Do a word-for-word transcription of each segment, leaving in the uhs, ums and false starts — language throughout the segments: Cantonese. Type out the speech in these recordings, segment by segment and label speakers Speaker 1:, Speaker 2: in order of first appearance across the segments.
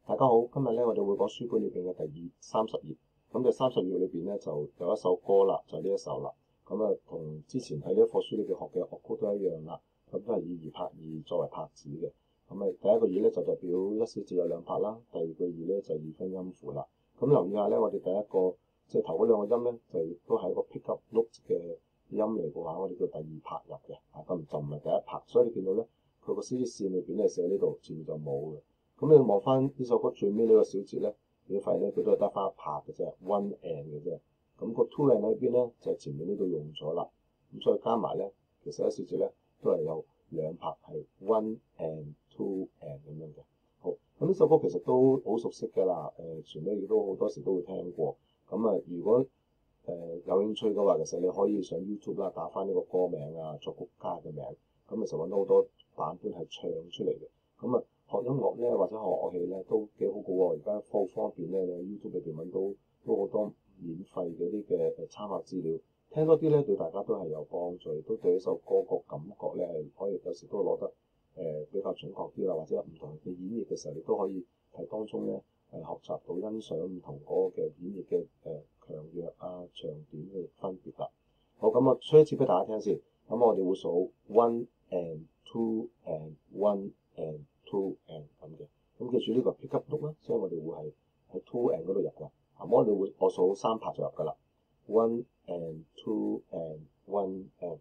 Speaker 1: 大家好，今日咧我哋會講書本裏邊嘅第二三十頁。咁第三十頁裏邊咧就有一首歌啦，就係呢一首啦。咁啊，同之前喺呢一課書裏邊學嘅樂曲都一樣啦。咁都係以二拍二作為拍子嘅。咁啊，第一個二咧就代表一小節有兩拍啦，第二個二咧就二分音符啦。咁留意下咧，我哋第一個即係頭嗰兩個音咧，就亦都係一個 pick up note 嘅音嚟嘅話，我哋叫第二拍入嘅。啊，咁就唔係第一拍，所以你見到咧，佢個 C 線裏邊咧寫喺呢度，前面就冇嘅。咁你望翻呢首歌最尾呢個小節咧，你會發現咧佢都係得翻一拍嘅啫 ，one and 嘅啫。咁個 two and 喺邊咧，就係前面呢度用咗啦。咁所以加埋咧，其實一小節咧都係有兩拍，係 one and two and 咁樣嘅。好，咁呢首歌其實都好熟悉㗎啦。誒，旋律亦都好多時都會聽過。咁啊，如果誒、呃、有興趣嘅話，其實你可以上 YouTube 啦，打翻呢個歌名啊、作曲家嘅名，咁其實揾到好多版本係唱出嚟嘅。咁啊〜學音樂咧，或者學樂器咧，都幾好嘅喎。而家好方便咧，你 YouTube 裏邊揾到都好多免費嘅啲嘅誒參考資料，聽多啲咧對大家都係有幫助，都對一首歌個感覺咧係可以有時都攞得誒、呃、比較準確啲啦，或者有唔同嘅演繹嘅時候，你都可以喺當中咧係學習到欣賞唔同嗰個嘅演繹嘅誒強弱啊、長短嘅分別啦。好，咁我吹一次俾大家聽先。咁我哋會數 one and two and one and two and 咁嘅，咁記住呢個 pick up note 啦，所以我哋會係喺 two and 嗰度入㗎。咁我哋會我數三拍就入㗎啦 ，one and two and one and。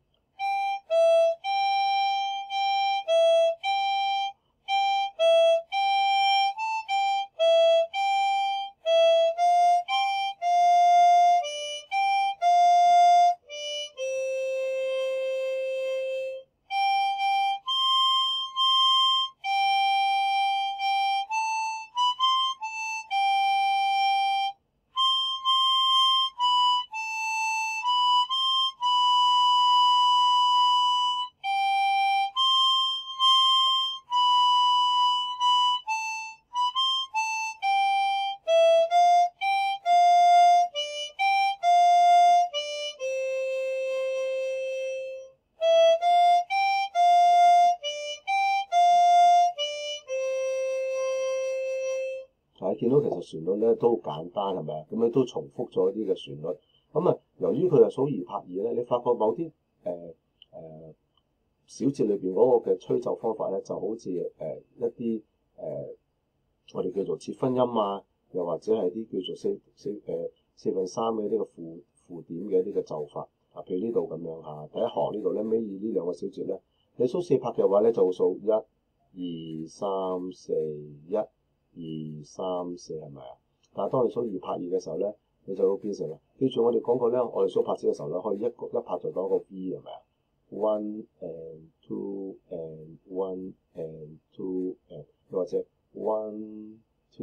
Speaker 1: 係見到其實旋律咧都好簡單係咪啊？咁咧都重複咗啲嘅旋律。咁啊，由於佢係數二拍二咧，你發覺某啲誒誒小節裏邊嗰個嘅吹奏方法咧，就好似誒、呃、一啲誒、呃、我哋叫做切分音啊，又或者係啲叫做四四誒、呃、四分三嘅呢個附附點嘅呢個奏法。啊，譬如呢度咁樣嚇，第一行呢度咧，尾二呢兩個小節咧，你數四拍嘅話咧，就數一、二、三、四、一。二三四係咪啊？但係當你數二拍二嘅時候咧，你就會變成啦。記住我哋講過咧，我哋數拍子嘅時候咧，可以一個一拍就當一個 V 係咪啊 ？One and two and one and two and 又或者 one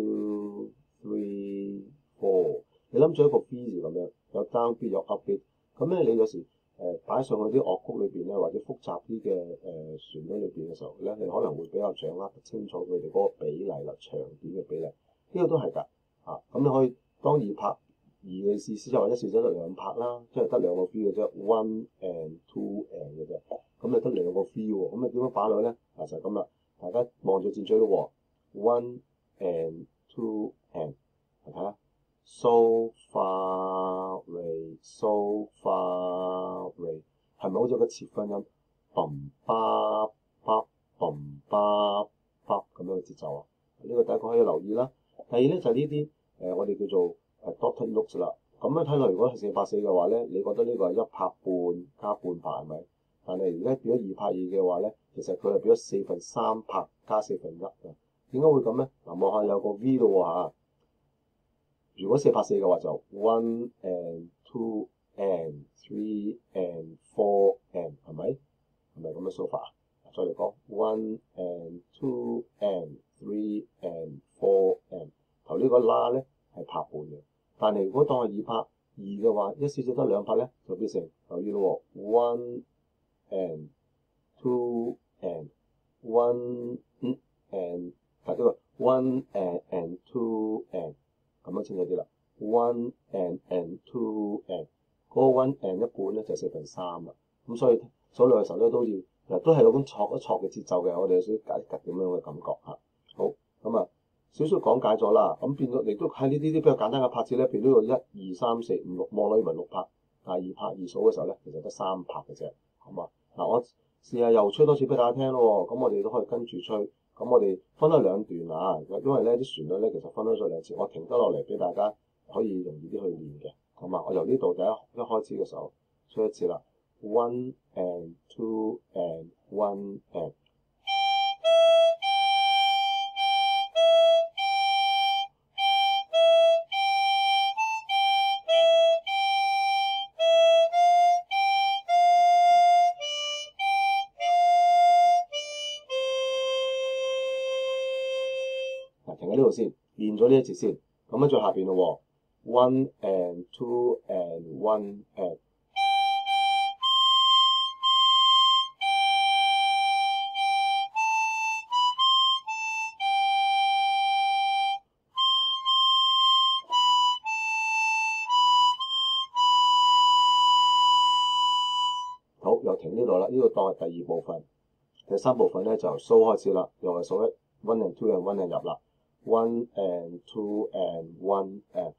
Speaker 1: two three four， 你諗住一個 V 字咁樣，有 down beat 有 up beat， 咁咧你有時誒擺、呃、上去啲樂曲裏邊咧，或者複雜啲嘅誒旋律裏邊嘅時候咧，你可能會比較掌握得清楚佢哋嗰個比例啦，長短嘅比例，呢、這個都係㗎嚇。咁、啊、你可以當二拍二嘅意思，就或者試咗兩拍啦，即係得兩個 feel 嘅啫 ，one and two and 嘅啫。咁你得兩個 feel 喎，咁你點樣擺落去咧？啊就係咁啦，大家望住箭嘴咯喎 ，one and two and， 睇下 so far re so far re， 係咪好似個切分音 bum ba ba bum ba ba 咁樣嘅節奏啊？呢、這個第一個可以留意啦。第二咧就係呢啲誒我哋叫做誒 dotted notes 啦。咁樣睇落，如果係四拍四嘅話咧，你覺得呢個係一拍半加半拍係咪？但係而家變咗二拍二嘅話咧，其實佢係變咗四分三拍加四分一啊。點解會咁咧？嗱，望下有個 V 咯喎嚇。如果四拍四嘅話就 one and two and three and four and 係咪？係咪咁嘅數法啊？再嚟講 one and two and three and four and 頭呢個拉咧係拍半嘅，但係如果當係二拍二嘅話，一小節得兩拍咧就變成留意咯喎 one and two and one and 睇呢個 one and and two and。咁樣清楚啲啦 ，one and and two and 嗰個 one and 一半咧就四分三啦，咁所以數落嘅時候咧都要，其實都係嗰種錯一錯嘅節奏嘅，我哋有少少吉吉咁樣嘅感覺嚇。好，咁啊少少講解咗啦。咁變咗亦都喺呢啲啲比較簡單嘅拍子咧，譬如呢個一二三四五六，望落以為六拍，但係二拍二數嘅時候咧，其實得三拍嘅啫，好嘛？嗱，我試下又吹多次俾大家聽咯。咁我哋都可以跟住吹。咁我哋分咗兩段啊，因為咧啲旋律咧其實分開咗兩次，我停得落嚟俾大家可以容易啲去練嘅。咁啊，我由呢度第一一開始嘅時候吹一次啦 ，one and two and one and。停喺呢度先，練咗呢一節先，咁樣再下邊咯喎 ，one and two and one and。好，又停呢度啦，呢個當係第二部分。第三部分咧就由蘇開始啦，又係數一 one and two and one and 入啦。One and two and one and。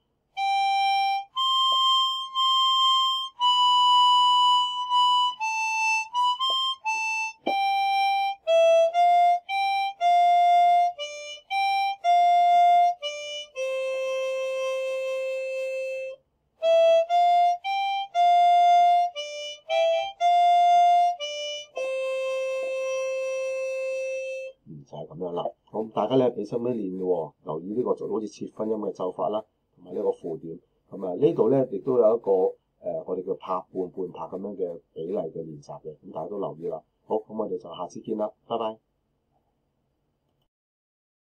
Speaker 1: 就係咁樣啦，咁大家咧俾心機練嘅喎，留意呢個就好似切分音嘅奏法啦，同埋呢個附點，咁啊呢度咧亦都有一個誒、呃、我哋叫拍半半拍咁樣嘅比例嘅練習嘅，咁大家都留意啦。好，咁我哋就下次見啦，拜拜。